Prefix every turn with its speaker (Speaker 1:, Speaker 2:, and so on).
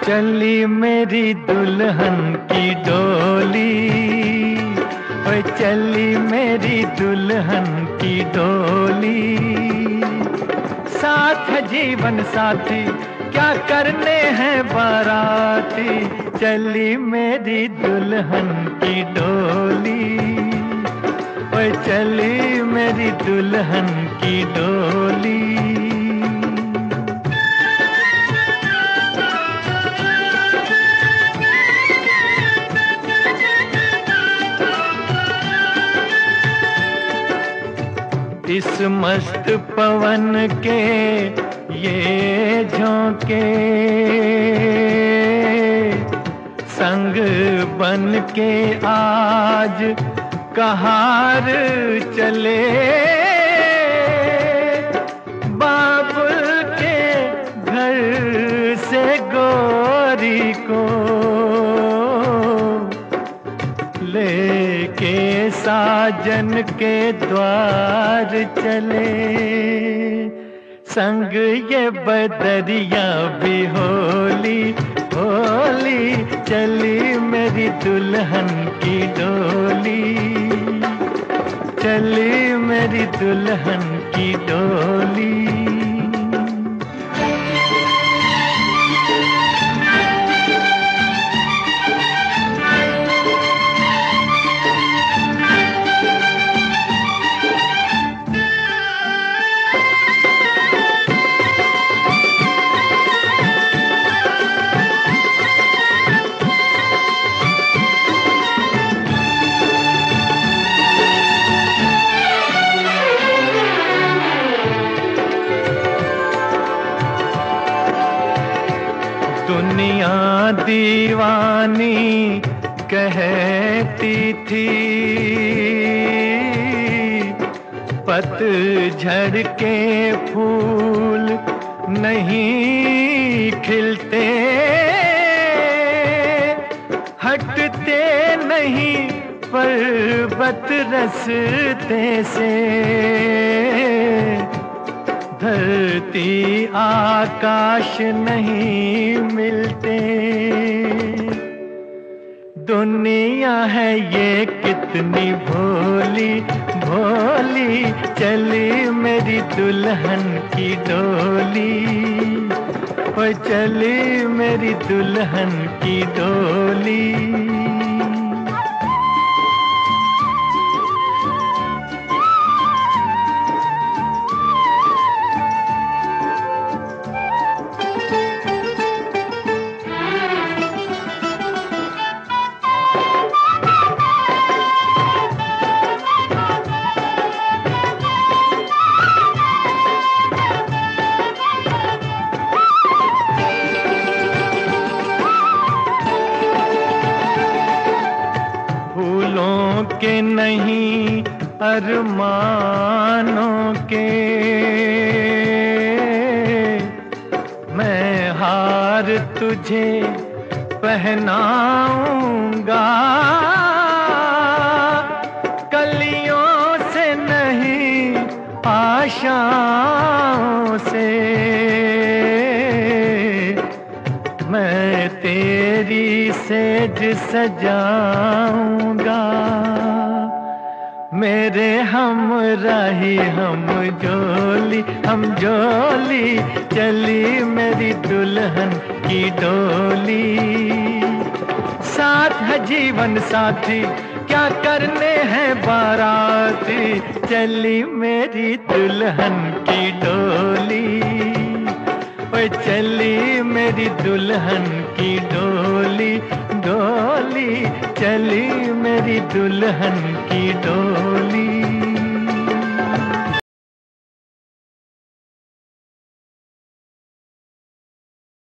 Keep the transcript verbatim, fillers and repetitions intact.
Speaker 1: चली मेरी दुल्हन की डोली, ओए चली मेरी दुल्हन की डोली। साथ है जीवन साथी, क्या करने हैं बाराती, चली मेरी दुल्हन की डोली, ओए चली मेरी दुल्हन की डोली। इस मस्त पवन के ये झोंके, संग बन के आज कहार चले। बाबुल के घर से गोरी को लेके साजन के द्वार चले। संग ये बदरिया भी होली होली, चली मेरी दुल्हन की डोली, चली मेरी दुल्हन की डोली। दुनिया दीवानी कहती थी, पतझड़ के फूल नहीं खिलते, हटते नहीं पर्वत रस्ते से। धरती आकाश नहीं मिलते, दुनिया है ये कितनी भोली भोली, चली मेरी दुल्हन की डोली, ओ चली मेरी दुल्हन की डोली। के नहीं अरमानों के, मैं हार तुझे पहनाऊंगा। कलियों से नहीं आशाओं से, मैं तेरी सेज सजाऊंगा। मेरे हमराही हम जोली हम जोली, चली मेरी दुल्हन की डोली। साथ है जीवन साथी, क्या करने हैं बाराती, चली मेरी दुल्हन की डोली, ओए चली मेरी दुल्हन की डोली डोली, चली मेरी दुल्हन की डोली।